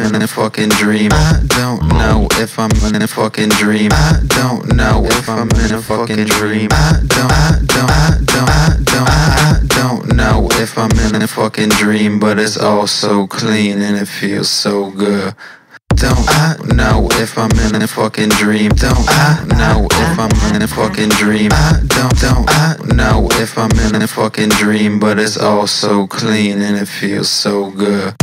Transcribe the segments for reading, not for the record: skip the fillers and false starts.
in a fucking dream. I don't know if I'm in a fucking dream. I don't know if I'm in a fucking dream. I don't know if I'm in a fucking dream, but it's all so clean and it feels so good. Don't I know if I'm in a fucking dream? Don't I know if I'm in a fucking dream? I don't I know if I'm in a fucking dream, but it's all so clean and it feels so good.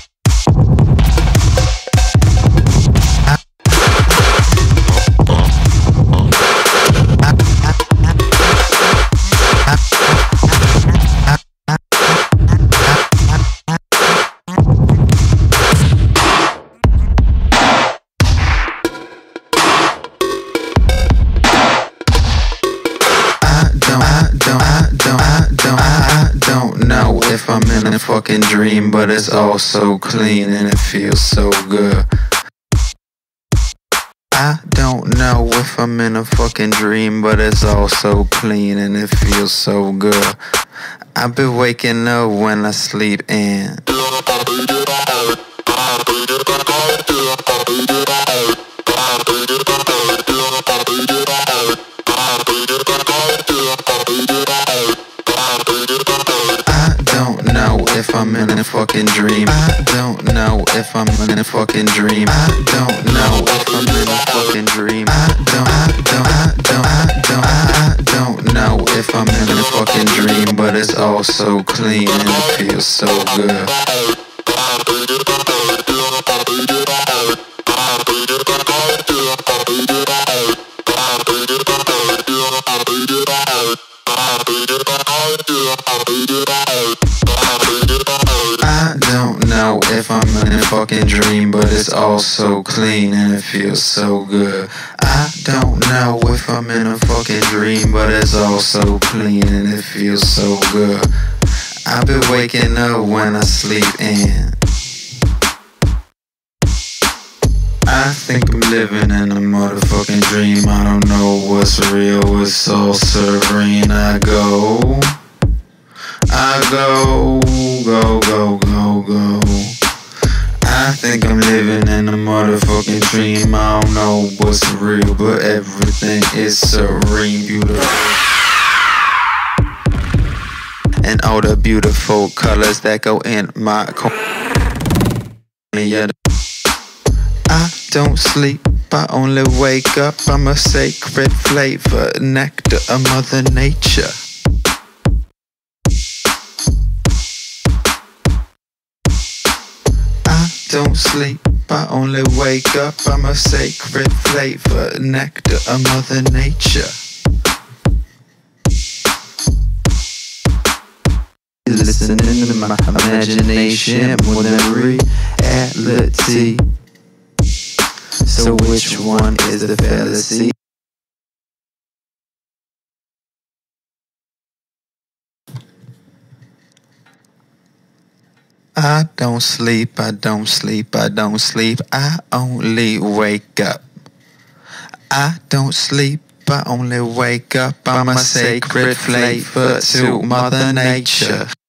I don't know if I'm in a fucking dream, but it's all so clean and it feels so good. I don't know if I'm in a fucking dream, but it's all so clean and it feels so good. I've been waking up when I sleep and if I'm in a fucking dream. I don't know if I'm in a fucking dream. I don't know if I'm in a fucking dream. I don't know if I'm in a fucking dream, but it's all so clean and it feels so good. I don't know if I'm in a fucking dream, but it's all so clean and it feels so good. I don't know if I'm in a fucking dream, but it's all so clean and it feels so good. I've been waking up when I sleep and I think I'm living in a motherfucking dream. I don't know what's real, it's all serene. I go, go. I think I'm living in a motherfucking dream. I don't know what's real, but everything is serene, beautiful. And all the beautiful colors that go in my corner. Yeah. I don't sleep, I only wake up. I'm a sacred flavor, nectar of Mother Nature. Don't sleep, I only wake up. I'm a sacred flavor, nectar of Mother Nature. Listening to my imagination more than reality. So which one is the fallacy? I don't sleep, I don't sleep, I don't sleep, I only wake up. I don't sleep, I only wake up. I'm a sacred flavor to Mother Nature.